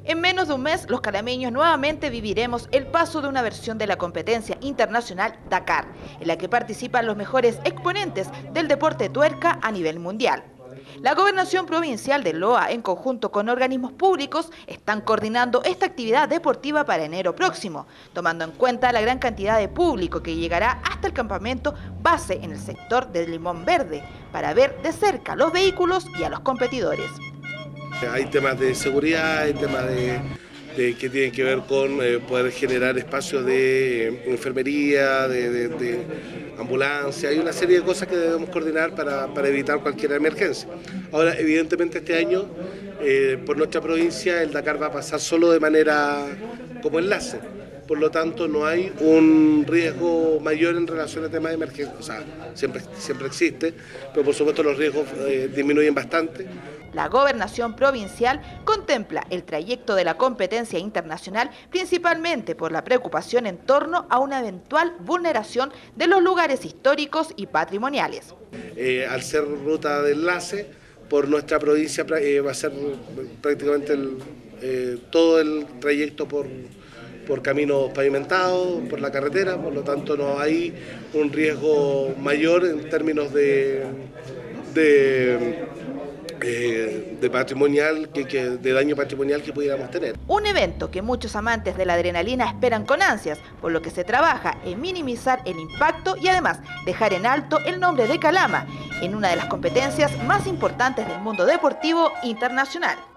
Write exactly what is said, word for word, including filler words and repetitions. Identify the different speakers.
Speaker 1: En menos de un mes, los calameños nuevamente viviremos el paso de una versión de la competencia internacional Dakar, en la que participan los mejores exponentes del deporte tuerca a nivel mundial. La Gobernación Provincial de Loa, en conjunto con organismos públicos, están coordinando esta actividad deportiva para enero próximo, tomando en cuenta la gran cantidad de público que llegará hasta el campamento base en el sector del Limón Verde, para ver de cerca los vehículos y a los competidores.
Speaker 2: Hay temas de seguridad, hay temas de, de que tienen que ver con eh, poder generar espacios de eh, enfermería, de, de, de ambulancia, hay una serie de cosas que debemos coordinar para, para evitar cualquier emergencia. Ahora, evidentemente este año, eh, por nuestra provincia, el Dakar va a pasar solo de manera como enlace. Por lo tanto, no hay un riesgo mayor en relación a temas de emergencia. O sea, siempre, siempre existe, pero por supuesto los riesgos eh, disminuyen bastante.
Speaker 1: La Gobernación Provincial contempla el trayecto de la competencia internacional principalmente por la preocupación en torno a una eventual vulneración de los lugares históricos y patrimoniales.
Speaker 2: Eh, al ser ruta de enlace, por nuestra provincia eh, va a ser prácticamente el, eh, todo el trayecto por... por caminos pavimentados, por la carretera, por lo tanto no hay un riesgo mayor en términos de, de, eh, de patrimonial, que, que, de daño patrimonial que pudiéramos tener.
Speaker 1: Un evento que muchos amantes de la adrenalina esperan con ansias, por lo que se trabaja en minimizar el impacto y además dejar en alto el nombre de Calama, en una de las competencias más importantes del mundo deportivo internacional.